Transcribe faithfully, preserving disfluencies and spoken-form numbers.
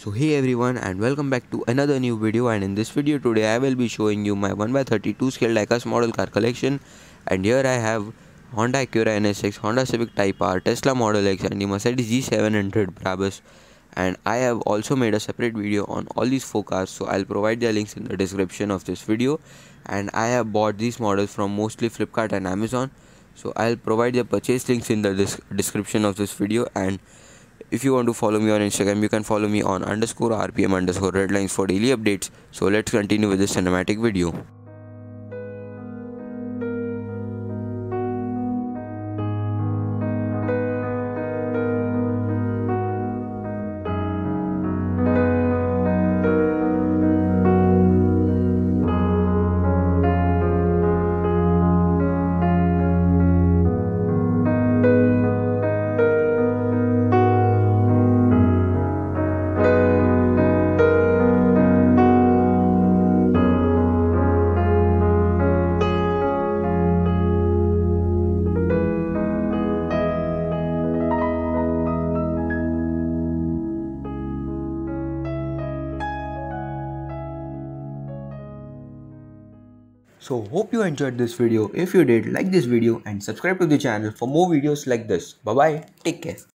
So hey everyone, and welcome back to another new video. And in this video today I will be showing you my one by thirty-two scale diecast model car collection. And here I have Honda Acura N S X, Honda Civic Type R, Tesla Model X and the Mercedes G seven hundred Brabus. And I have also made a separate video on all these four cars, so I'll provide their links in the description of this video. And I have bought these models from mostly Flipkart and Amazon, so I'll provide the purchase links in the description of this video. And if you want to follow me on Instagram, you can follow me on underscore rpm underscore redlines for daily updates. So let's continue with this cinematic video. So hope you enjoyed this video. If you did, like this video and subscribe to the channel for more videos like this. Bye bye. Take care.